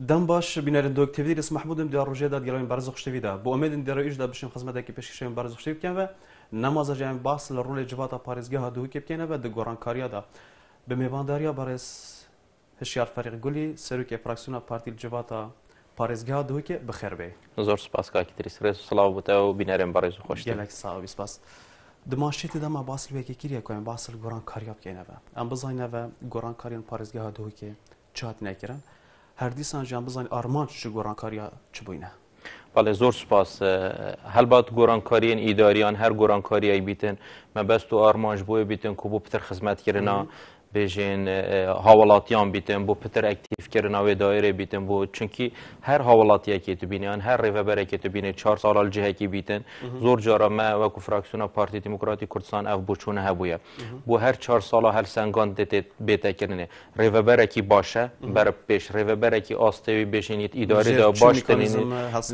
دم باش بینار دکتری رس محمودم دیدار روژێ داد گلوین برز خوشتی دا با امید دیدار ایش داد بشیم خدمت کی پیش شیم برز خوشتی بکنه و نماز جام باس لرول جوات پاریزگاه دهوک بکنه و دگوران کاریا دا به میوانداریا برس هشیار فريق گلی سروک فراکسیون پارتی جوات پاریزگاه دهوک بخیر بی. زور سپاس که تریس رس سلام بوده و بینارم برز خوشتی. گلک سلام سپاس. دماشتی دم باس لوی کیریه کویم باس گوران کاریا بکنه و ام بزاینه و گوران کاریان پاریزگاه دهوک چات نکردن. هر دیسان جان بزن آرمان چه گورانکاریا چه بوینه؟ بله زور سپاس. هلبات گورانکاریان ایداریان هر گورانکاریایی بیتن ما بس تو آرمانش بوی بیتن که بو پتر خدمت کردن بیشین حوالاتیان بیتن بو پتر اکتیف کردن و دایره بیتن بو چونکی هر حوالاتیه که تو بینیان هر ریوبره که تو بینی 4 سال جهه کی بیتن زور جارا ما و کو فراکسیون پارتی دموکراتی کردستان اف بوچونه هبویه بو هر 4 سال هر سنگان دت بیت کردن ریوبره کی باشه بر پیش ریوبره کی آستوی بشینید اداره دا باش تنین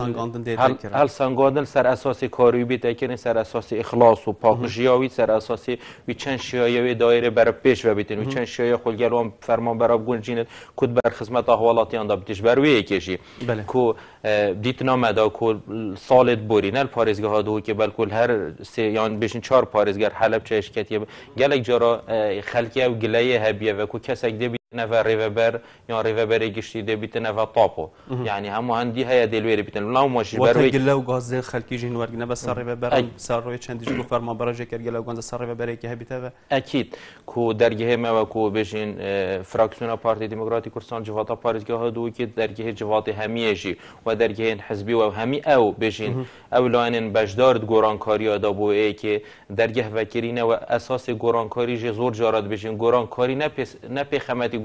هل سنگاندن سر اساس کاری بیت کردن سر اساس اخلاص و پاکجیاوی سر اساس وی چند شیایه دایره بر پیش و بیتن چند شیعه خلگلوان فرمان براب گونجینت کد بر خدمت احوالاتیان دا بتش برویه کشی کو دیتنا مدا کو سالت بورینل پاریزگاه دو که بالکل هر سه یان بشین 4 پاریزگر حلب چه اشکتیه گلک جارا خلقیه و گلایه هبیه و کو کسک دی نفر ریوبر یا ریوبر گشتی دی بیت نفر طاپو یعنی هم هندی هيا دلویری بیتن لا ماشي بروی گلا و گاز خلقی جین ورگ نه بس ریوبر سر روی چندیش گفت فرمان براج کر گلا و گاز سر ریوبر که هبیته اكيد کو درگه ما و کو بشین فراکسیون پارتی دموکراتی کردستان جواتا پاریزگاه دو که درگه جوات همیشی و درگه حزبی و همی او بشین اولان بجدار گورانکاری دا بو ای که درگه وکرینه و اساس گورانکاری زور جارد بشین گورانکاری نه پیخمتی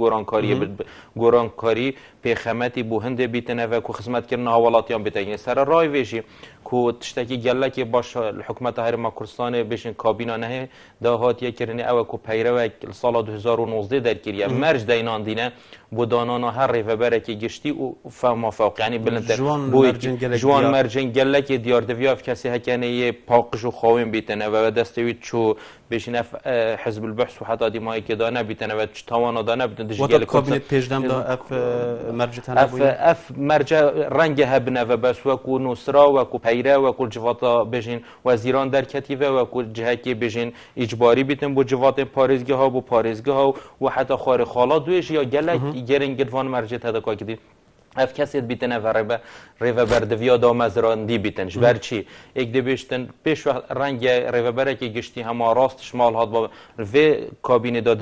گورانکاری پیخمتی بو هند بیتنه و کو خدمت کردن حوالاتیان بیتنه سر رای ویشی کو تشتکی گله که باش حکومت هرم کردستان بشین کابینا نه دهاتیه کردن او کو پیرو سال 2019 در کریه مرج دینان دینه بودانانا هر ریوبره که گشتی و فهم فوق یعنی بلند جوان مرجن گله که دیار دویاف کسی هکنه پاقش و خواهیم بیتنه و دستوید چو بشین حزب البحث و حتی دیمایی که دانه بیتنه و توانا دانه بیتنه دشگل کابینت پیشدم دا اف مرج تنه بوید اف مرج رنگ هبنه و بس وکو نصرا وکو پیره وکو جواتا بشین وزیران در کتیوه وکو جهه که بشین اجباری بیتن بو جوات پاریزگاه ها بو پاریزگاه ها و حتی خار خالا دویش یا گلک گرنگدوان مرج تدکا کدی اف کسی بیتنه و ریوبر دویا دا مزراندی بیتنش برچی یک دبیشتن پیش رنگ ریوبره که گشتی همه راست شمال هات با و کابینه دا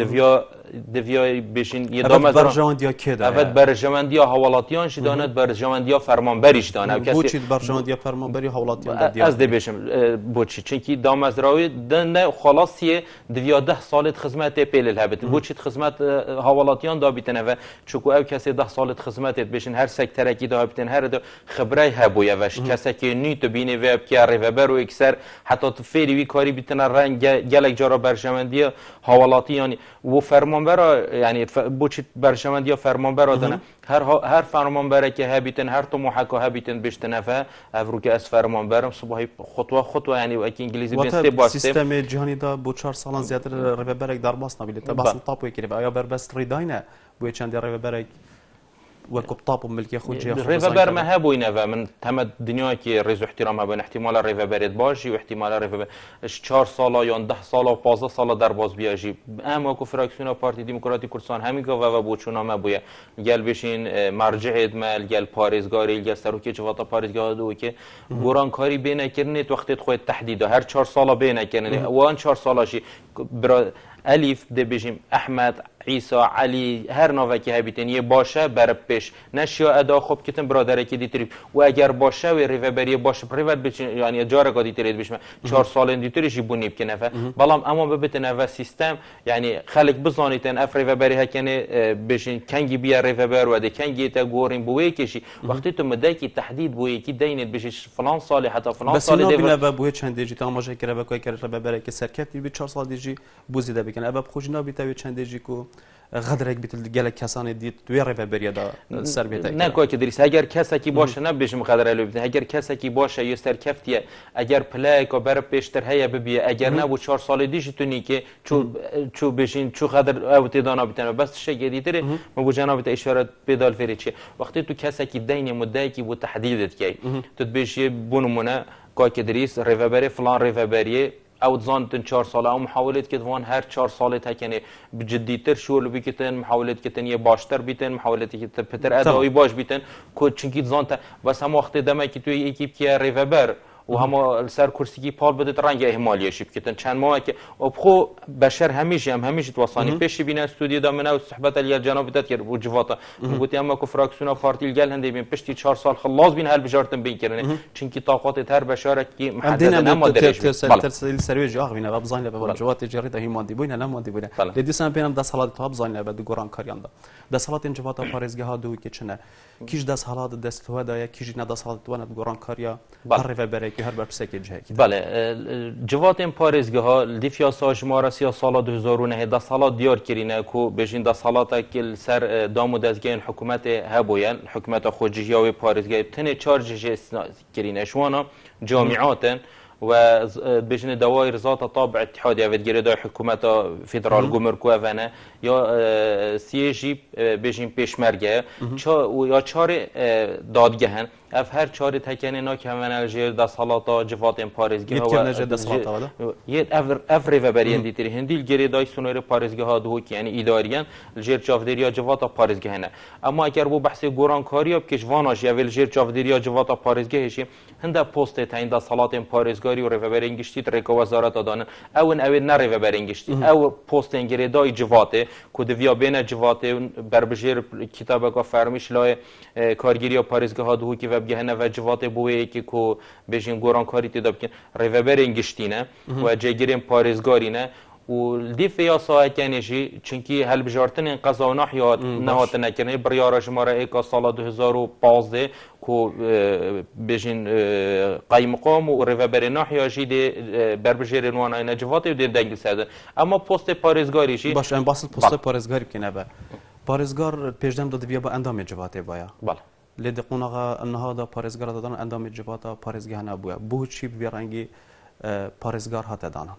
دویا بشین یه دا برجواندیا که دا اول برجواندیا حوالاتیان شداند برجواندیا فرمانبریش دانه بوچید برجواندیا فرمانبری حوالاتیان دا از دبیشم بوچی چونکی دا مزراوی نه خلاصیه دویا 10 سالت خدمت پیل هبت بوچید خدمت حوالاتیان دا بیتنه و چکو او کسی 10 سالت خدمت بشین هر سکتر کی دا بیتن هر دو خبره هبویه وش کسی که نیت بینه وب که ریوبر و اکثر حتی فعلی وی کاری بیتن رنگ گلک جارا برجمندی حوالاتی یعنی و فرمانبر یعنی بوچ برجمندی فرمانبر دادن هر فرمانبر که هبیتن هر تو محاکا هبیتن بشتنه و افرو که از فرمانبرم صبحی خطوه یعنی و که انگلیسی بنسته باسته سیستم جهانی دا بو 4 سالان زیاتر ریوبر در باس نبیله تا بس طاپو کی آیا بر بس ریداینه بو چند ریوبر والكبطاب ملكي خود جي ريفابر ما هبوينا من تم الدنيا كي ريزو احترامها بين احتمال ريفابر باشي واحتمال ريفابر 4 سالا یا 10 سالا و 15 سالا در باز بیاجی اما کو فراکسیون پارتی دموکراتی کردستان همین گاوا و بوچونا ما بویا گل بشین مرجع مل گل پاریزگاری گل سروکی جواتا پاریزگاه دو که گورانکاری بین کردن وقت خود تحدید هر 4 سالا بین کردن وان 4 سالاشی الف ده بجیم احمد عیسی علی هر نوع که هبیتنی باشه بر پیش نشیا ادا خوب کتن برادر کی دیتری و اگر باشه و ریوبری باشه پریوت بچین یعنی جاره کا دیتری بشم 4 سال دیتری شی بونیب که نفه بالام اما ببتن و سیستم یعنی خلق بزانیتن اف ریوبری هکنه بشین کنگی بیا ریوبر و ده کنگی تا گورین بوی کشی وقتی تو مدای کی تحدید بوی کی دینت بشش فلان سال حتی فلان سال ده بس بوی چند دیجی تا ماجه کرا بکای کرا ریوبر کی سرکت بی 4 سال دیجی بوزیده بکن ابا خوش نبی تا چند دیجی کو غدرێک بیت گەلێک کەسانی دیت دوێ ڕێڤەبەریەدا سەر بێتە نەکۆکە دریس هەگەر کەسێکی باشە نەبێژم غەدرە لێ بدەن هەگەر کەسێکی باشە یە سەرکەفتیە ئەگەر پلایەکە بەرە پێشتر هەیە ببیە ئەگەر نەبوو 4 ساڵی دیژی تونیکێ چوو بێژین چوو غەدر ئەو تێدا نابێتەوە بەس شتێکی دیترێ مە بۆ جەنابێتە ئیشارەت پێدال فێرێ چیە وەختی تو کەسێکی دەینێ مدەیەکی بۆ تەحدیدت کەی تو بێژێ بۆ نمونە کاکە دریس ڕێڤەبەرێ فلان ڕێڤەبەریێ او زانتن 4 ساله او محاولت کردن هر 4 ساله تکنه بجدیتر شغل بکتن محاولت کردن یه باشتر بیتن محاولت کردن پتر ادایی باش بیتن که چونکی زانت بس هم وقت دمه که توی اکیپ که ریوبر و هم سر کرسی کی پال بده رنگ اهمالیه شیب کردن چند ماه که ابخو بشر همیشه توصانی پیش بینه استودیو دامنه و صحبت علی جناب داد کرد و جواتا گفتی اما که فراکسیون پارتی گل هندی بین پشتی 4 سال خلاص بین هل بجارتن بین کردن چونکی طاقات هر بشر کی محدده نما درش ترسل سروي جاغ بينا بابزان لبا جوات جريت هي ماندي بوينا لا ماندي بوينا لدي سان بينم دا صلاه تو بزان لبا دو قران كاريان دا صلاه ان جواتا باريزگه ها دو كيچنا كيش دا صلاه دستوا دا كيش ندا صلاه تو ند قران كاريا هر بري هر برسكي جهك بله جوات ان پارێزگه ها دیفیا ساجمار سیا سال 2009 دا صلاه دیار کرینه کو بجین دا صلاه کل سر دامو دزگین حکومت هبوین حکومت خوجی و پارێزگه تنه چارج استثناء کرینه شوانا جامعات و بجن دوائر ذات طابع اتحادیه و دیگه دای حکومت فدرال گمرکو افنه یا سیجی بجن پیشمرگه یا چهار دادگهن اف هر چهار تکنه نا که من الجیر دا صلاتا جوات ام پارێزگه و یه افری و برین دیتری هندیل گری دای سونور پارێزگه ها دهوک یعنی اداریان الجیر چافدریا جوات پارێزگه نه اما اگر بو بحث گوران کاری بکش واناش یا الجیر چافدریا جوات پارێزگه شی هنده پست تاین دا صلات ام پارێزگاری و ریوبرینگشتی ترک وزارت دادن اون نه ریوبرینگشتی او پست انگری دای جواته کو دویا بین جواته بربجیر کتابه کا فرمیش لای کارگیری پارێزگه ها دهوکی و بگهنه و جوات بوی که کو بجین گوران کاری تدا بکن ریوبرینگشتینه و جگیرین پارێزگارینه و دیف یا ساعتینشی چونکی هل بجارتن این قضا و نحیات نهات نکنه بریار شماره ایکا سال 2015 کو بجین قایم مقام و ریوبر نحیاشی دی بربجیر نوانای نجواتی و دی دنگل ساده اما پست پارێزگاریشی باش ام باصل پست پارێزگاری بکنه با پارێزگار پیشدم داد بیا با اندام جواتی بایا بله لدي قناغا النهارده پارێزگار دادن اندام جواتا پارێزگه نبوده بو چی بیرنگی پارێزگار هات دانا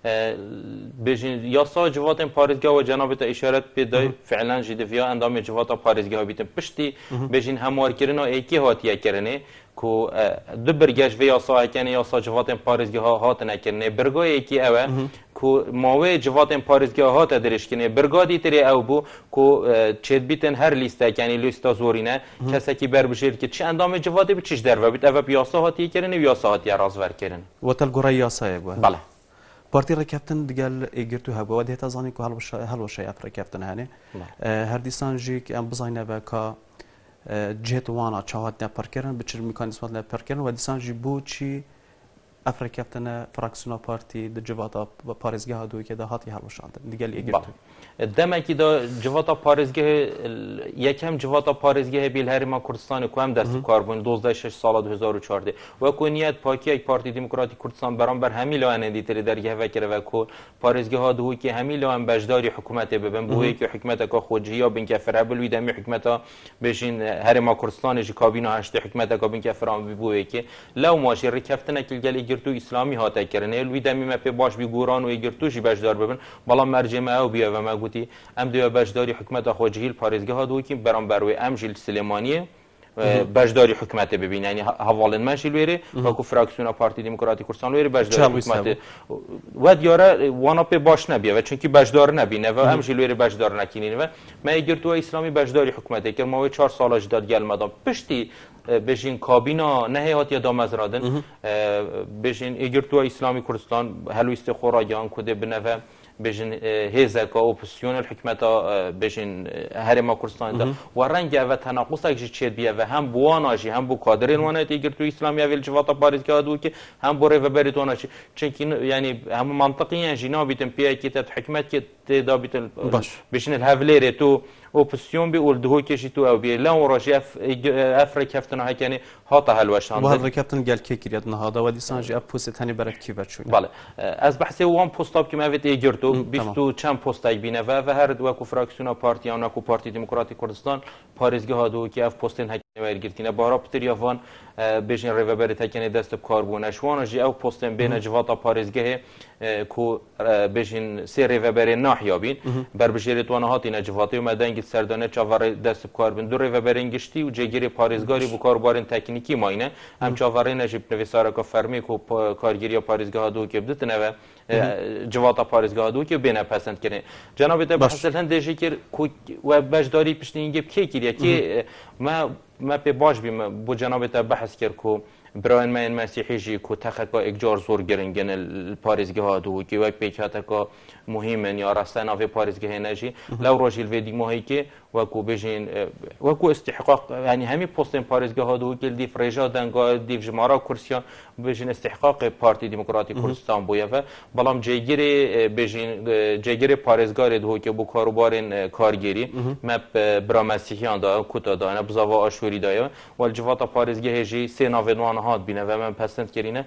بجین یاسا جوات پارێزگه و جناب تا اشارت بدای فعلا جدیفیا اندام جواتا پارێزگه ها بیتن پشتی بجین هموار کردن ایکی هاتیه کردنه کو دو برگش و یاسا کنه یاسا جوات پارێزگه ها هات نکردنه برگای ایکی اوه کو ماوی جوات پارێزگه ها تدریش کنه برگادی تری او بو کو چت بیتن هر لیسته یعنی لیستا زورینه کسی که بر بشیر که چه اندام جواتی به چیش در و بیت اوه یاسا هاتی کردنه و یاسا هاتی رازور کردنه و تلگوره یاسا بو بله پارتی رکبتن دیگل ایگرتو هبو و دیتا زانی که هل وشای اف رکبتن هنه هر دیسان جی که ام بزاینه و که جهت وانا چهات نپر کردن بچر میکانیزمات نپر کردن و دیسان جی بو چی اف رکبتن فراکسیونا پارتی د جواتا پارێزگه ها دوی که ده هاتی هل وشاندن دیگل ایگرتو دمه کی دا جواتا پارێزگه یکم جواتا پارێزگه بیل هریما کردستان کو هم دست کار بون 12 سال 2014 و کو نیت پاکی یک پارتی دموکراتیک کردستان برانبر همین لانه دیتری درگه وکره و کو پارێزگه ها دوی که همین لان بجداری حکومت ببن بوی که حکومت کا خوجی یا بن کفر بل ویدم حکومت بشین هریما کردستان ج کابینه هشت حکومت کا بن کفرام بوی که لو ماشی رکفتن کل گرتو اسلامی هاته کرنه ویدم مپ باش بی گوران و گرتو جی بجدار ببن بالا مرجمه او بیا و ما ام دیو بجداری حکومت خوجهیل پارێزگه ها دو که برانبر و ام جیل سلیمانی بجداری حکومت ببین یعنی حوالن ماشیل ویره و کو فراکسیون پارتی دموکراتیک کردستان ویره بجداری حکومت و دیاره وانا په باش نبیه و چونکی بجدار نبینه و ام جیل ویره بجدار نکینین و ما گرتو اسلامی بجداری حکومت که ما 4 سال اجداد گل مدام پشتی بجین کابینا نهایت یا دامزرادن بجین ایگرتو اسلامی کردستان هلویست خوراگان کده بنوه بجن هزك اپوزیسیون الحکومت بجن هرما کردستان دا و رنگ و تناقض که چه بیه و هم بواناجی هم بو کادر وانایت اگر تو اسلامی اول جوات پارێزگه ها دو که هم بو ریوبریتوناجی چون یعنی هم منطقی جناب بیتن پی کی ته حکومت که دا بیتن بشین الهولیر تو اپوزیسیون بی اول دهوکشی تو او بی لام راجع افریقا کفتن ها کنی هاتا هلوشان. وهذا کفتن گل کی کریت نه هذا ودی سانجی اپوزیت هنی برای کی بچون. بله از بحث وان پستاب که ما ویت ایجرتو بیستو چند پستای بینه و هر دو کو فراکسیون پارتیان کو پارتی دموکراتی کردستان پارێزگە هادووە کی اف پستên hekî wêrgirtîne bara pitir ya van bêjin rêveberê tekenê dest bi kar bûne ji wan jî ew postên bêne civata parêzgehê ku bêjin sê rêveberê nahiya bîn berbijêrê wan hatîne civatê û me dengî serdane çavarê dest bi kar bin du rêveberên giştî û cêgirê parêzgarî bû karbarên teknîkî mayne em çavarêne jî nivîsareka fermî ku kargiriya parêzgeh hadûkê biditine ve civata parêzgeh hadûkê bêne pesendkirin. Cenabê te behsel hindê jî kir ku we beşdarî piştîngê kê kiriye kê me pê baş bî me bû cenabê te behs kir ku برایان من مسیحی جی کو تخت با اجار زور گرنگن پاریزگاه ها دو که وقت پیچات کا مهمن یا راستن آف پاریزگاه نجی لو راجل ویدی ماهی که وکو بجین وکو استحقاق یعنی همین پستن پاریزگاه ها دو که دیف رجا دنگا دیف جمارا کرسیا بجین استحقاق پارتی دموکراتی کردستان بوده و بالام جیگری بجین جیگری پاریزگاه دو که بو کاروبارن کارگری مپ برا مسیحیان دا کوتا دا نه بزاوا آشوری دا و الجوات پاریزگاه جی سه ناودوان هات بینه و من پسند کرینه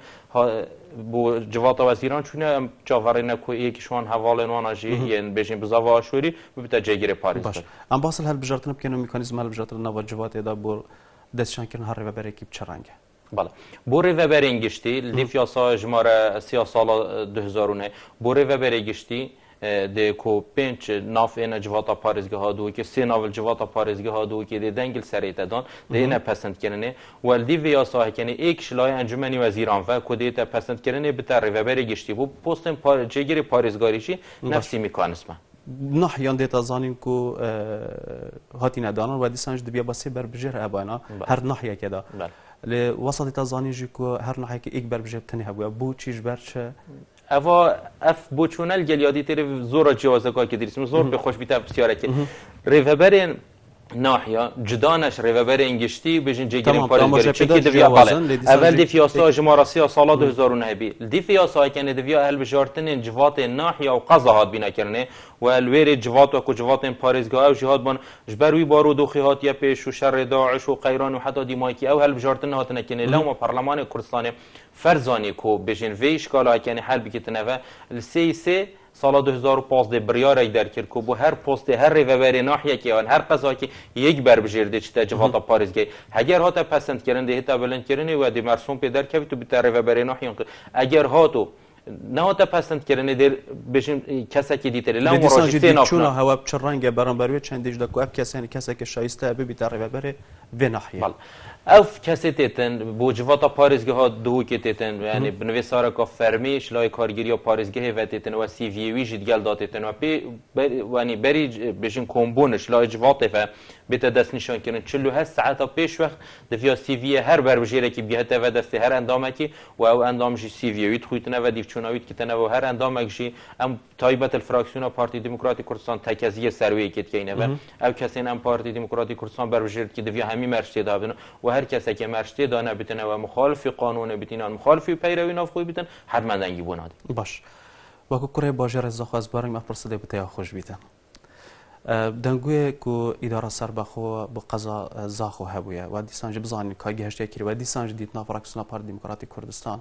بو جوات وزیران چونه چاورینه کو یکیشون حواله نوانا جی یعنی بجین بزاوا آشوری ببیت جیگری پاریز باش ام باصل هل بجارتنا بکنم میکانیزم هل بجارتنا و جوات دا بو دستشان کردن هر ربر اکیب چرانگه بله بوری و برنگشتی لیفیاسا جماره سیاسال 2009 بوری و برنگشتی ده کو پنج ناف اینا جواتا پارێزگە هادووە که سه ناول جواتا پارێزگە هادووە که ده دنگل سریت دان ده اینا پسند کردنه ولدی و یاسا کنه ایک شلای انجمنی وزیران و کدی تا پسند کردنه بتر و بری گشتی بو پستن جگری پارێزگاریشی نفسی میکانیزم نحیان دیتا زانیم کو هاتی ندانن و دیسانج دبیا باسی بر بجر ابانا هر ناحیه کدا ل وسط دیتا زانی جو کو هر ناحیه که یک بر بجر تنها بو چیز برچه اوا اف بوچونل گلیادی تر زور جوازه کا که دیرسم زور به خوش بیت بسیاره که ریوبرین ناحیه جدانش ریوبر انگشتی بجین جگرین پارێزگەری چکی دویا بالا اول دی فیاسا جمارسی سال 2009 بی دی فیاسا کنه دویا هل بجارتن جوات ناحیه و قضا هات بینا کرنه و الویر جوات و کو جوات پارێزگاه او جهاد بان جبروی بارود و خیات یا پیش و شر داعش و قیران و حتی دیمایکی او هل بجارتن هات نکنه لوم پارلمان کردستان فرزانی کو بجین ویش کالا کنه حل بکتنه و سی سال 2015 بریار در کرد که بو هر پست هر ریوبر ناحیه که هر قضا که یک بر بجرده چه جواتا پارێزگه اگر هات پسند کرنده هتا بلند کرنه و دی مرسوم پیدر که تو بتر ریوبر ناحیه اگر هاتو نه هات پسند کرنه در بشین کسا که دیتره لام مراجعه سه چون هوا چرنگ برانبروی چند دیج دکو اف کسانی کسا که شایسته به بتر ریوبر و ناحیه اف کسی تیتن بو جواتا پارێزگە ها دو که تیتن یعنی بنویساره که فرمی شلای کارگیری پارێزگه و تیتن و سی وی وی جد گل داتیتن و یعنی بری بشین کمبون شلای جواته و بیت دست نشان کردن 48 ساعت پیش وقت دفیا سی وی هر بر بجیره که بیهته و دست هر اندامه کی و او اندام جی سی وی وی خویتنه و دیف چوناویت کتنه و هر اندامه جی ام تایبت الفراکسیون پارتی دموکراتی کردستان تکزیه سروی کت کینه و او کسین ام پارتی دموکراتی کردستان بر بجیره که دفیا همین مرشته دابن و هر کسی که مرشته دانه بتونه و مخالف قانون بتونه مخالف پیروی نافخوی بتن حتما دنگی بونادی باش وکو کره باجر زخ از بارم افرسده بته خوش بیتن دنگوی کو اداره سربخو با قضا زاخو هبویه و دیسانج بزانی که گهشته کری و دیسانج دیت نافراکسیون پارتی دموکراتی کردستان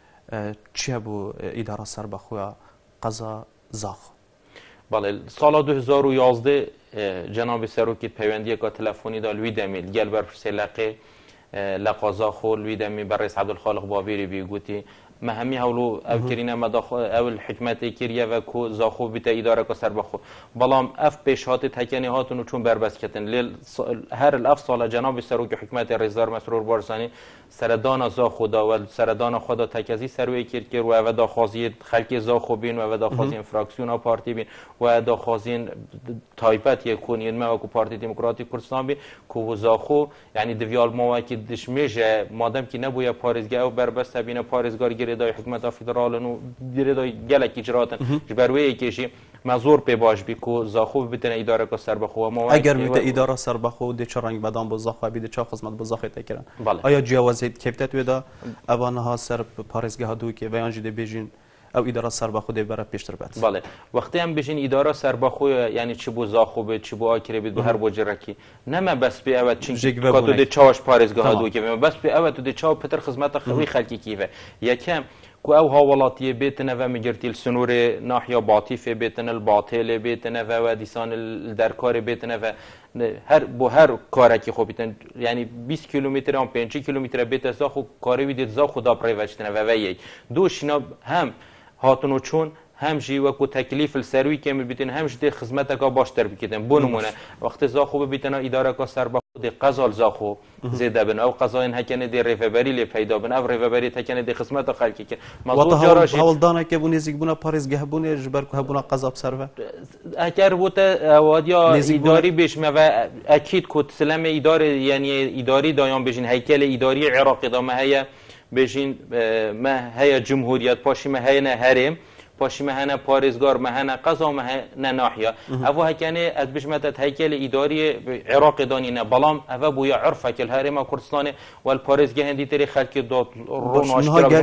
چی بو اداره سربخو قضا زاخو بله سال 2011 جناب سروکی پیوندی که تلفنی دال وی دمیل گل بر سلاقه لقازا خول وی دمی بر رئیس عبدالخالق باویری بیگوتی ما همی هولو او کرینه مداخل او الحکمت کریه و کو زاخو بیت اداره که سر بخو بلام اف پیشات تکنی هاتونو چون بربست کتن لیل هر الاف سال جناب سروک حکمت رئیسدار مسرور بارسانی سردان زاخو دا و سردان خدا تکزی سروی کرد و او دا خازی خلق زاخو بین و او دا خازی فراکسیون پارتی بین و دا خازی تایپت یکونین ما و کو پارتی دموکراتی کردستان بی کو زاخو یعنی دویال ما کی دشمیشه مادام کی نبویا پارێزگه او بربست بین پارێزگار دای حکومت فدرال نو دیره دای گلک اجراتن جبروی کشی مزور پی باش بی کو زاخو بتنه اداره کو سر بخو ما اگر میته اداره سر بخو د چرنگ بدان با زاخو بی د چا خدمت با زاخو تکرن آیا جوازیت کپتت ودا اوانها سر پارێزگه دو که بیان جده بیجین او اداره سرباخو دی برای پیشتر بات. بله وقتی هم بشین اداره سرباخو یعنی چی بو زاخو به چی بو آکره بید بو هر بو جرکی نه بس به اوت چین کاتو دی چاوش پارێزگاها دو که بس به اوت دی چاو پتر خدمت خوی خلکی کیفه یکم کو او هاولاتیه بیتنه و میگرتیل سنور ناحیه باطیفه بیتنه الباطل بیتنه و دیسان درکار بیتنه و هر کاری که خوب بیتن یعنی 20 کیلومتر هم 5 کیلومتر بیت زاخو کاری ویدیت زاخو دا پریوچتنه و یک دوشینا هم هاتونو چون هم جی وکو تکلیف السروی که میبیتن هم جدی خدمت کا باشتر بکیدن بونمونه وقت زاخو ببیتن اداره کا سرباخو دی قزال زاخو زیده بن او قضاین هکنه دی ریفبری لی پیدا بن او ریفبری تکنه دی خدمت خلکی که مزور جاراش حال دانه که بو نزیک بونا پاریزگاه بونه جبر کو بونا قضا بسرو اگر بوت وادیا اداری بش و اکید کو سلام اداره یعنی اداری دایان بشین هیکل اداری عراقی دا ما هي بشین ما هي جمهوریت پاشی ما هي نه هرم پاشی مهنه پارێزگار مهنه قضا مهنه ناحیه اوه هکنه از بشمتت هیکل اداری عراق دانینه بلام اوه بویا عرفه که الهرم کردستانه و الپارێزگاه هندی تری خلکی داد روناش کرد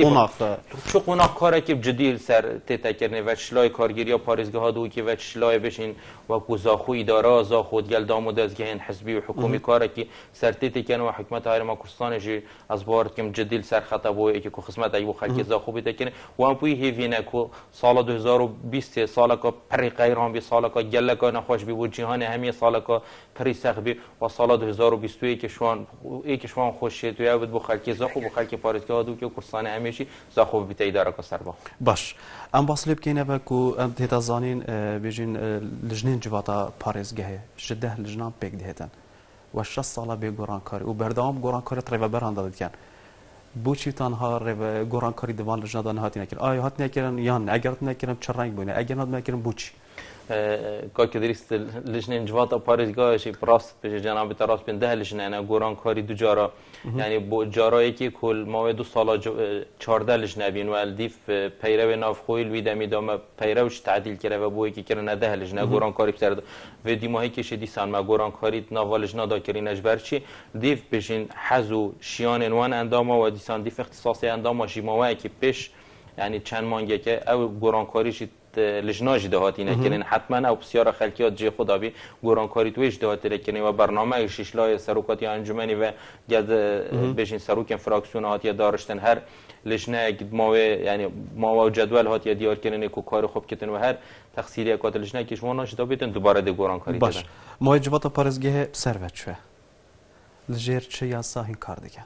چه قناق کاره که جدی سر تیتا کرنه و چلای کارگیری پارێزگاه ها دو که و چلای بشین و کوزاخو اداره زاخو گل دامو دزگهن حزبی و حکومی کاره که سر تیتا کنه و حکمت هرم کردستان جی از بارد که جدی سر خطا بوی که خدمت ایو خلکی زاخو بیت کنه و ام پوی هیوینه سال 2020 سال کا پری غیران بی سال کا گله کا نخوش بی و جهان همی سال کا پری سخت بی و سال 2021 که شوان خوش تو یا بود بخلکی زاخو بخلکی پارێزگاه دو که کورسان همیشی زاخو بیت اداره کا سرباخ باش ام باصلب کینه و کو ام تهتا زانین بجین لجنین جواتا پارێزگاه شده لجنان پک دهتن و 6 سال به گوران کاری و بردام گوران کاری تریبا بران داد کن بوچی تنها رو گوران کاری دوان لجنه دان هاتی نکرد آیا هات نکردن یان اگر هات نکردن چه رنگ بونه اگر هات نکردن بوچی که درست لجنه جواتا پارێزگاهشی راست به جناب تراست بین ده لجنه نه گوران کاری دو جارا یعنی بو جارایی که کل ما 2 سال 14 لجنه بین و الدیف پیرو نافخوی الویدمی دام پیروش تعدیل کرده و بوی که کرنه ده لجنه گوران کاری بسرد و دیماهی که شدی سان ما گوران کاری ناوال لجنه دا کرینش برچی دیف بشین حزو شیان انوان اندام و دیسان دیف اختصاصی اندام و شیماوه که پیش یعنی چند مانگه که او گوران کاریش لجناج دهاتی نکنن حتما او بسیار خلکیات جی خدا بی گورانکاری تویش دهاتی نکنن و برنامه شیشلای سروکاتی انجمنی و گد بشین سروک فراکسیون هاتی دارشتن هر لجنه ماوه یعنی ماوه جدول هاتی دیار کنن کو کار خوب کتن و هر تقصیری اکات لجنه کشماناش دا بیتن دوباره ده گورانکاری دادن باش مواجبات پارێزگاه سروت شوه لجیر چه یاسا هین کار دیگه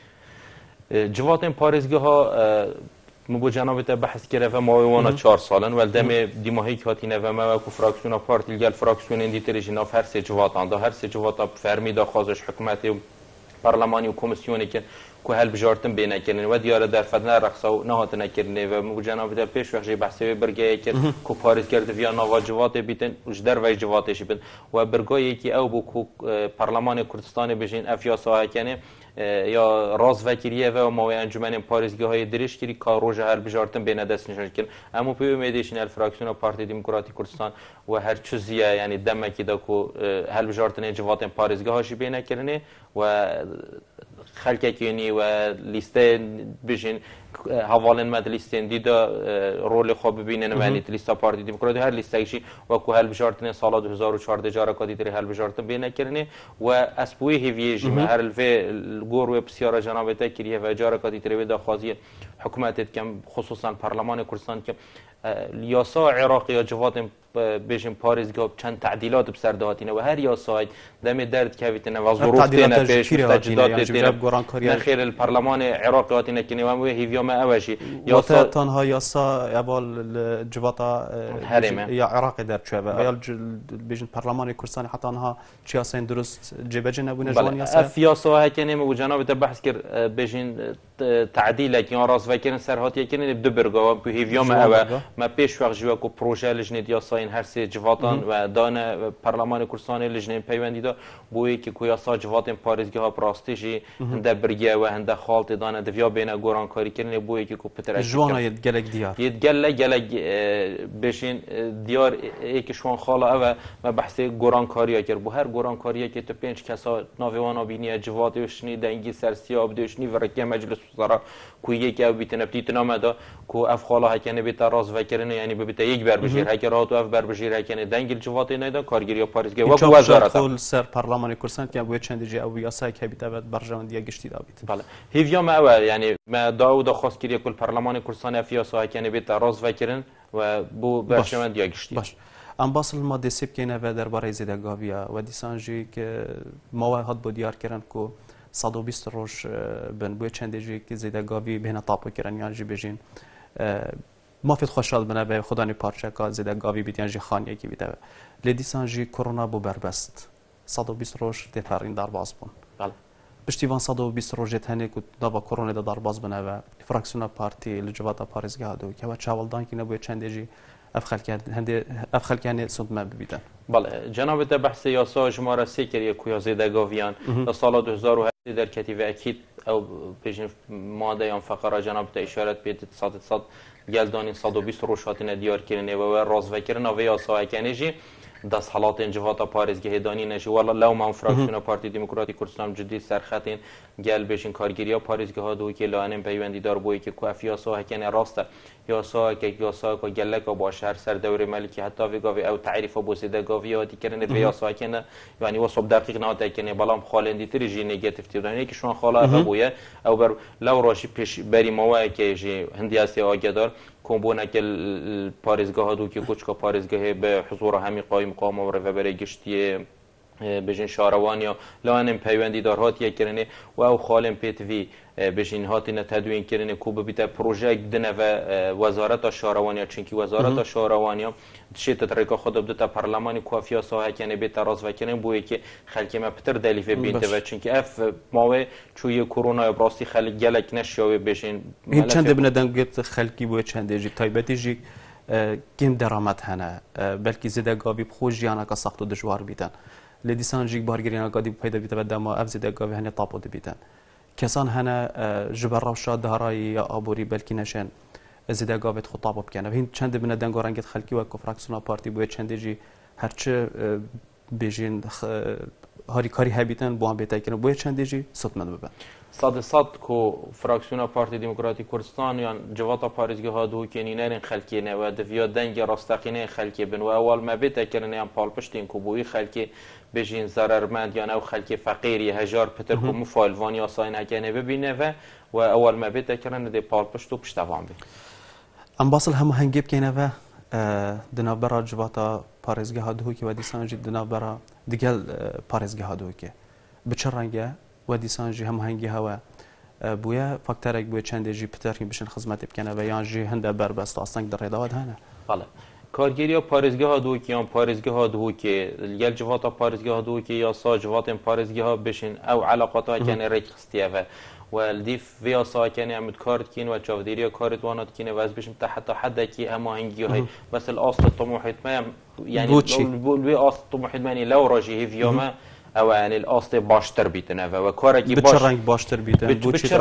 جوات پارێزگاه ها مبو جنابت بحث کرده و ما وانا 4 سالن و دم دیماهی کاتینه و ما کو فراکسیون پارتی گل فراکسیون اندی تریجنا هر سه جواتان دا هر سه جواتا فرمی دا خازش حکومت پارلمانی و کمیسیونی که کو هل بجارتن بینه کنن و دیاره در فدن رقصا و نهات نکرنه و مبو جنابت پیش وقتی بحثی برگه که کو پاریس کرده ویا نوا جوات بیتن وش در وی جواتش بن و برگه کی او بو کو پارلمان کردستان بجین افیا ساحه کنه یا راز وکیلیه و موی انجمن پارێزگاه های دریش کری کار روژه هر بجارتن بین دست نشان کن اما پی امیدیشن الفراکسیون پارتی دموکراتی کردستان و هر چیزیه یعنی دمکی دا کو هر بجارتن جوات پارێزگاه هاشی بینه کرنه و خلکیونی و لیسته بجین حوالن مد لیستن دیدا رول خوب ببینن و لیستا پارتی دموکراتی هر لیستایشی و کو هل بجارتن سال 2014 جارا کادی تری هل بجارتن بینه کرنه و اسبوی هیویجی ما هر الف گور و بسیار جناب تکریه و جارا کادی تری دا خازی حکومت کم خصوصا پارلمان کردستان که یاسا عراقی یا جوات بيجن پارێزگاه چند تعدیلات بسر دهاتینه و هر یاسای دم درد کویتنه و ظروف تینه پیش مستجدات تینه نخیر البرلمان عراقی هاتینه کنه و هیویا ما اوشی یاسا تنها یاسا اول جواتا یا عراقی در چوبه یا بيجن پارلمان کردستان حتی آنها چیاسین درست جبهه نبونه جوان یاسا افیاسا هکنه و جناب بحث کرد بيجن تعدیل که راز وکرن سر هاتی کنه دو برگاه و هیویا ما او ما پیش وقت جوا کو پروژه لجنه یاسا هر سه جواتان و دانه پارلمان کردستان لجنه پیوندی دا بوی که کویاسا جواتن پارێزگاه ها پراستیجی هنده برگه و هنده خالت دانه دویا بین گوران کاری کردن بوی که کو پتر جوانا یدگلک دیار یدگلک بشین دیار یک شوان خاله و بحث گوران کاری کرد بو هر گوران کاری که تو 5 کسا ناویوانا بینی جوات وشنی دنگی سرسیاب دوشنی و رکه مجلس وزرا کو یک بیتن ابتیت نامدا کو اف خاله هکنه بیت راز وکرنه یعنی ببیت یک بر بشیر هکرات و اف بر بشیر هکنه دنگل جوات نیدا کارگیری پاریزگه و وزارت کل سر پارلمان کردستان که بود چند جی او یاسای که بیت بعد برجاندی گشتی دابید بله هیویا ما اول یعنی ما داود خواست کری کل پارلمان کردستان افیاسا هکنه بیت راز وکرن و بو برجاندی گشتی باش ام باصل ما دسیب کنه و درباره زیدگاویا و دیسانجی که ما هات بود دیار کردن کو 120 روز بن بود چند جی که زیدگاوی بهنا تاپو کردن یعنی بجین ما فيت خوشحال بنا به خدانی پارچه که زیدگاوی بیت یعنی خانیه کی بیت لدیسانجی کرونا بو بربست 120 روز تفرین در باز بون بله پشتیوان 120 روز تنه کو داوا کرونا در باز بنا و فراکسیون پارتی لجوات پاریزگاه دو که و چاولدان کی نبود چند جی افخال کنه سود ما ببیدن. بله جناب تا بحث یاسا شماره 3 کریه کویا زیدگاویان در سال 2008 در کتیبه اکید او پیشین ماده یا فقره جناب تا اشارت بیت صد گلدانی 120 روشاتین دیار کردن و راز وکرن و یاسا کنیجی دست حالات انجوات پاریزگاه دانی نشی والا لو من فراکسیون پارتی دموکراتی کردستان جدی سرخطین گل بشین کارگیری پاریزگاه دو که لانم پیوندی دار بوی که کوافیاسا هکنه راسته یاسا که یاسا که گلک با شهر سر دور ملکی حتی ویگاوی او تعریف ابو سیدگاوی آتی کردن به یاسا کنه یعنی وصف دقیق نهات کنه بالام خالندی تری جی نگاتیو تیرانی که شون خاله ابویه او بر لو راشی پیش بری موای که جی هندیاسی آگدار کمبونه که پاریزگاه دو که کوچکا پاریزگاه به حضور همی قایم قام و رهبری گشتی بجین شاروانیا لانم پیوندی دارهات یک کرنه و او خالم پیتوی بجین هاتینه تدوین کرنه کوب بیت پروژه دنه و وزارت شاروانیا چونکی وزارت شاروانیا شیت طریقه خود بدت پارلمانی کوافیا ساحه کنه بیت راز وکنه بوی که خلک ما پتر دلیف بینته و چونکی اف ماوه چوی کرونا براستی خلک گلک نشیاوی بجین این چند بندن گفت خلکی بوی چند جی تایبتی جی کم درآمد هنه بلکه زیدگاوی خوش جانا که سخت و دشوار بیتن لدیسانجی بارگیرینا قادی پیدا بیت بعد ما افزید گاوی هنه طاپو دبیتن کسان هنه جبر روشا دهرایی یا آبوری بلکی نشن زید گاویت خود طاپو بکنه هین چند بنا دنگو رنگت خلکی و کفراکسونا پارتی بوی چند جی هرچه بیجین هاری کاری هبیتن بوام بیت کنه بوی چند جی صد من ببن صد کو فراکسیون پارتی دموکراتی کردستان یا جواتا پاریزگاه دو که نینرین خلکی نه و دویا دنگ راستقینه خلکی بن و اول ما بیت کنه ام پال پشتین کو بوی خلکی بجین ضررمند یا نو خلکی فقیری هزار پتر کو مفالوان یا ساین هکنه ببینه و اول ما بیت کنه دی پال پشتو پشتوان بی ام باصل هم هنگیب کنه و دنابرا جواتا پاریزگاه دو که و دیسانجی دنابرا دیگل پاریزگاه دو که بچه رنگه و دیسانجی هم هنگی هوا بویا فاکتورک بوی چند جی پتر که بشن خدمت بکنه و یا جی هنده بربست اصلا در رداد هنه بله کارگیری پاریزگاه دو که یا پاریزگاه دو که یل جوات پاریزگاه دو که یا سا جوات پاریزگاه بشن او علاقات ها کنه ریک خستیه و الدیف ویا سا کنه امد کارت کین و چاودیری کارت وانات کینه و از بشم تحت حد کی اما هنگی های مثل اصل طموحت ما یعنی بوی اصل طموحت مانی لو راجی هیوما او یعنی الاصل باشتر بیتنه و کارکی باش بچه رنگ باشتر بیتن بچه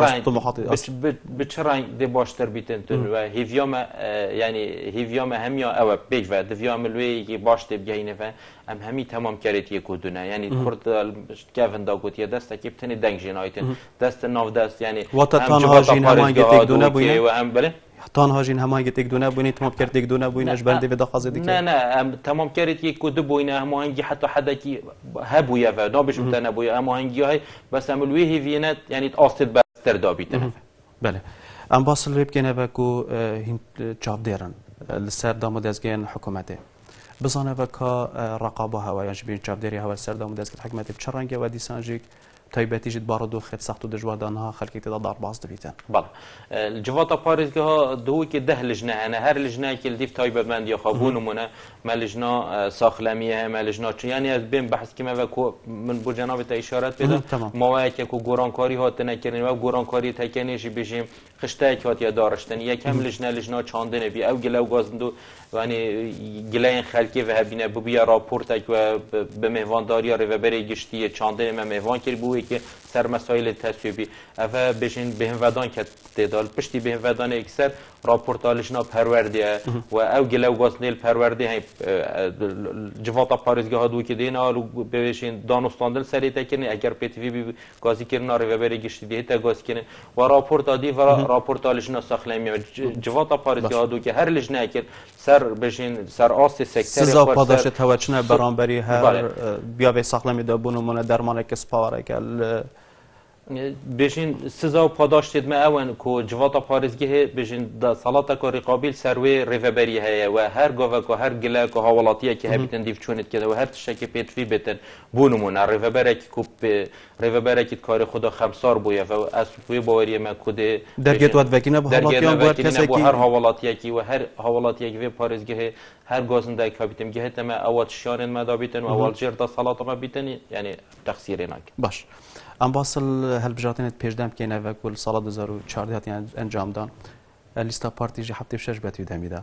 رنگ دی باشتر بیتن و هیویام یعنی هیویام همیا او بیگ و دویام لوی کی باشتر بگینه و ام همی تمام کردی کودونه یعنی خرد کیفن داگوتی دست کی بتنی دنگ جنایتن دست ناو دست یعنی تنها جین همان گتیک دونه بوینه و ام بله تنها جین همان گتیک دونه بوینه تمام کردی دونه بوینه اش بنده به دخوازه دیگه نه تمام کردی کود بوینه هماهنگی حتی حدا کی هبویا و نابش متنه بویا هماهنگی های بس عملوی هیوینت یعنی اصل بستر دابیتن بله ام باصل ریب کنه و کو هین چاپ دیرن لسر دامو دزگین حکومته بزانه و که رقابه هوا یعنی بین چاپ دیری هوا سر دامو دزگین حکومته بچرنگه و دیسانجیک تایبەتی جد بارد و خیلی سخت و دژوادانها خلکی تدا دار باز دبیتن. بله. الجوات پاریزگاه دو که ده لجنه هنه هر لجنه که الدیف تایبەت من یا خابون منه ملجنا ساخلمیه ملجنا چون یعنی از بین بحث که من با جناب تا اشارت بدم موایی که گورانکاری هات نکردن و گورانکاری تکنیشی بشیم خشته که هات یا دارشتن یکم لجنا چاندنه بی او گلو گازندو یعنی گلین خلکی و هبینه بیا راپورت و به مهوانداری رو بری گشتی چاندن مهوان کردی بوی که سر مسائل تصویبی اوه بجین بهم ودان که دیدال پشتی بهم ودان اکثر راپورتالشنا پروردیه و او گلو گاسنیل پروردی های جواتا پاریزگاه ها دو که دین آلو ببشین دانستاندل سری تکنی اگر پی تی وی گازی کرن آره وبری گشتی دیه تا گاز کنه و راپورت آدی و راپورتالشنا ساخلمی جواتا پاریزگاه ها دو که هر لجنه که سر بجین سر آست سکتر سزا پاداش توچنه برانبری هر بیا به ساخلمی دابونو من درمان کس پاوره کل بجین سزا و پاداش تید ما اون کو جواتا پارێزگehê بجین دا ساڵاتeka rêqabil ser wê rêveberî heye we her gaveka her gilek hawalatiyekî hebitin dîv çûnit kede we her tiştekî pêtivî bêtin bû nimûne rêveberekî ku rêveberekî karê xwe da xemsar bûye ve ez wê baweriyê me ku dê dergê tu vekîne bi hawalatiyan bu kesekî her hawalatiyekî we her hawalatiyekî vê parêzgehê her gazin de kabîtim gihete me ewa tişanên me da bîtin û ewal jêr da salata me bîtin yani texsîrê nakin. باش ام باصل هالبجاتين پێشدەم بکەینە وە کول ساڵە 2014 هاتیان ئەنجامدان لیستا پارتیژی هەفتەی شەش بەتوی دەمیدا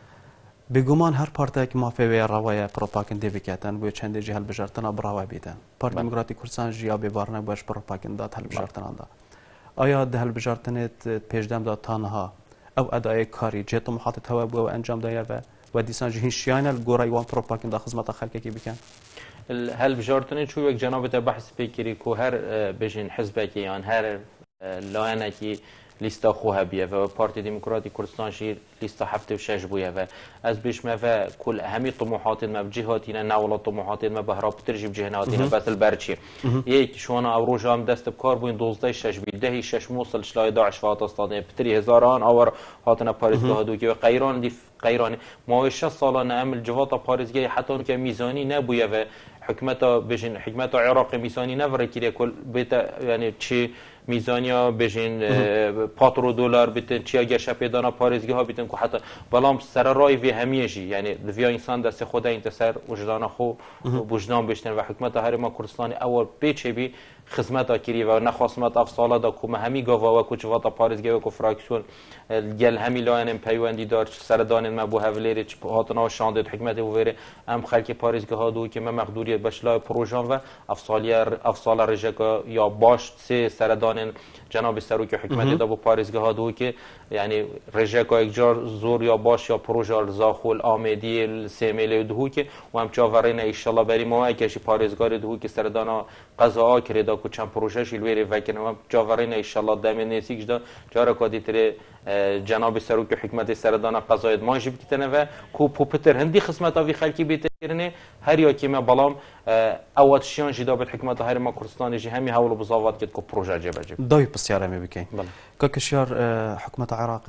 بێگومان هەر پارتێکی مافێوەیە ڕاوایە پرۆپاکندێ بکاتن بۆ چەندێکی هەلبژارتنە بڕاوە بێتن پارتی دموکراتی کوردستان ژیا بێبارنە بۆش پرۆپاکندات هەلبژارتناندا ئایا دە هەلبژارتنێت پێشدەمدا تانها ئەو ئەدایە کاری جێتە محاتەوە بۆ ئەنجامدایە بە و دیسانجی هیچ شیانە گۆڕای وان پرۆپاکیندا خزمەتە خەلکێکی بکەن هەلبژارتنی چوو وەک جەنابەتە بەحس پێکردی کو هەر بژین حزبێکی یان هەر لایەنێکی لیستا خۆ هەبیە و پارتی دموکراتی کوردستانشی لیستا هەفتە و شەش بوویەوە ئەس بێشمەوە کول هەمی طموحاتên me bicî hatîne newala طموحاتên me behraptir jî bicî hatîne betil berçî yek şwana ew roja em dest bi kar bûn 12 şeş bî dehî şeş Mosul şilayê Daeş ve Hatastanê pitirî hezaran awar hatine parêzgeha dûkê ve qeyran dî qeyranê mavê 6 salan em li civata parêzgehê heta ke mîzanî nebûye ve hikûmeta bêjin hikûmeta Iraqê mîzanî neverekiriye kul bête yani çi میزانیا بجین پاترو دلار بیتن چیا گشه پیدانا پارێزگەها بیتن کو حتی بەڵام سەر ڕای وێ هەمیەژی یعنی دویا ئینسان دەستی خۆدا ئینتە سەر وجدانە خۆ وجدان بشتن و حکومەتە هەرێما کوردستانی ئەوە پێچێبی خزمەتا کردی و نەخواستمەت ئەف ساڵەدا کومە هەمی گاڤاوە کو چڤاتە پارێزگەوە کو فراکسیۆن گەل هەمی لایەنێن پەیوەندی دار سەردانên me بۆ هەولێرê هاتنەوە شاندێت حکومەتê وێرێ ئەم خەلکی پارێزگەها دووکێ me مەخدوریت بەشلای پرۆژان و ئەف ساڵە ڕێژەکە یا باش سێ سەردانên جناب سروک حکومتی دا بو پارێزگەها دووکێ یعنی ڕێژەکە یەکجار زۆر یا باش یا پرۆژە زاخۆل ئامێدی سێمێلێ دووکێ و ئەم چاوەڕێنە ئیشەڵا بەریمەوەیەکێشی پارێزگاری دووکێ سەردانا قەزا کرێدا کو چەند پرۆژەشی لێرێ vekirnەوە چاوەڕێنە ئیشەڵا دەمێ نێسیکشدا جارێکا دیترێ جناب سروک حکومتی سەردانا قەزایەت ماژی بکتنەوە کو پوپتر هەندی خزمەتاوی خەلکی بێتەکردنێ هەر یاکیمە بەڵام ئەوە تشیان ژی دا بێت حکومەتە هەرێما کوردستانیژی هەمی هەوڵ و بزاوات کرد کو پرۆژە جێبەجێ داوی پرسیارەمێ بکەین کاکەشیار حکومەتە عێراق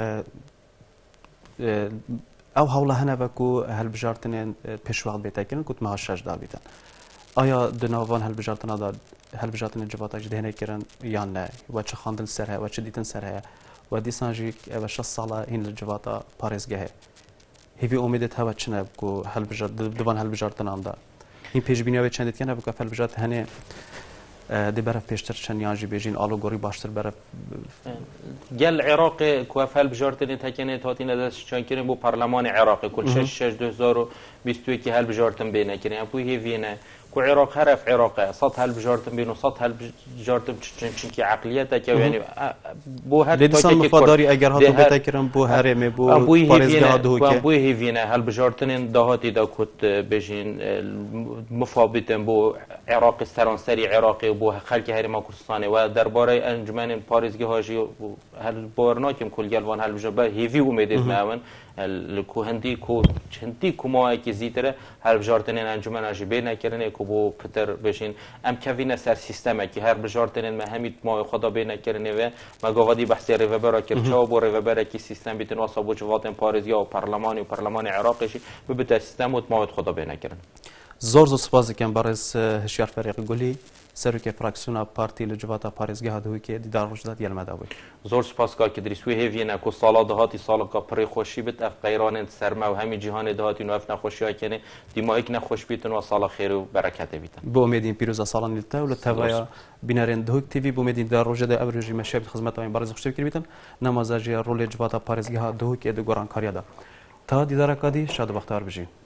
ئەو هەوڵە هەنە بەکو هەلبژارتنێن پێشوەڵ بێتەکردن کوتمەها شەش دابیتن ئایا دناوان هەلبژارتنەدا هەلبژارتنێن جواتاژ دێنێکردن یان نە وە چ خواندن سەر هەیە وە چ دیتن سەر هەیە و دیسانژی ئەوە 6 ساڵە هین لە جواتە پارێزگەهەیە هیوی ئومێدت هەوە چنە بکو دوان هەلبژارتناندا این پێشبینیاوی چەندێتیانە بکە هەلبژارت هەنێ دبرف پیشتر چنیانجی بیجین آلوگوری باشتر برف گل عراق کوف هەلبژارتنێت هەکەنێت هاتینە دەستچانکردن بۆ پەرلەمانی عێراقی کول 6/6/2022 هەلبژارتن بێنەکردن ئەم بووی هێڤینە کو عێراق هەرف عێراقە 100 هەلبژارتن بێن و 100 هەلبژارتن چونکی عەقلیەتەکە یعنی بۆ هەر لێدیسان مفاداری ئەگەر هاتو بێتەکردن بۆ هەرێمێ بۆ پارێزگەها دووکێ بۆی هێڤینە هەلبژارتنێن داهاتیدا کوت بێژین مفابتن بۆ عێراقی سەرانسەری عێراقی بۆ خەلکی هەرێما کوردستانی و دەربارەی ئەنجومەنên پارێزگەهاژی هەر باوەڕ ناکەم کول گەلوان هەلبژار بە هێڤی ئومێدێت ماون کو هەندی کوماوەیەکی زیترە هەلبژارتنێن ئەنجومەناژی بێنەکردنێ کو بۆ پتر بێژین ئەم کەڤینە سەر سیستەمێکی هەر بژارتنێن me hemî mavê xwe da bênekirine me gavadî behsê rêvebera kir çawa bo rêveberekî sistem bîtin wasa bo civatên parêzgeha û parlemanî û parlemanê Iraqê jî bibite sistem û mavê xwe da bênekirin. زۆر سپاس دەکەم بەڕێز هشیار فەریق گولی سەرۆکێ فراکسیۆنا پارتی لە جواتە پارێزگەها دووکێ دیدار ڕۆژدات یارمەدا بووی زۆر سپاس کاکی دریس وێ هێڤینە کو ساڵا داهاتی ساڵەکە پڕی خۆشی بت ئەف قەیرانên سەرمە و هەمی جیهانê داهاتین و ئەف نەخۆشیاکەنێ دیمایک نەخۆش بیتن و ساڵە خێر و بەرەکەتێ بیتن بۆ ئومێدین پیرۆزە ساڵانی لە و لە تەڤایە بینەرێن دهوک تیڤی بۆ ئومێدین دا ڕۆژەدا ئەو ڕێژی مەشێب خزمەتەوەی بەڕێز خشتێ کردبیتن نەمازاژیە ڕۆلێ جواتە پارێزگەها دووکێ دە گۆڕانکاریادا تا دیدارەکەدی شاد بەختار بژین